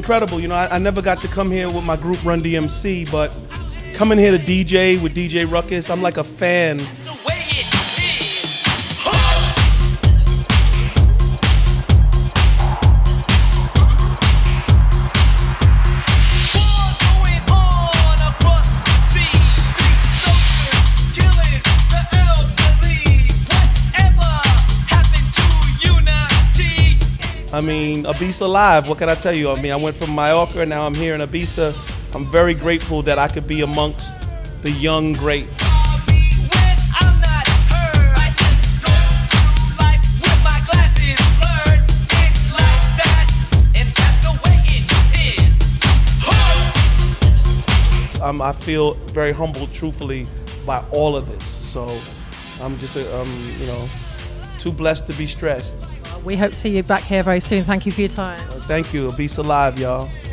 incredible. You know, I never got to come here with my group Run D.M.C, but coming here to DJ with DJ Ruckus, I'm like a fan. I mean, Ibiza live, what can I tell you? I mean, I went from Mallorca, now I'm here in Ibiza. I'm very grateful that I could be amongst the young greats. I feel very humbled, truthfully, by all of this. So I'm just, you know, too blessed to be stressed. We hope to see you back here very soon. Thank you for your time. Thank you. Ibiza live, y'all.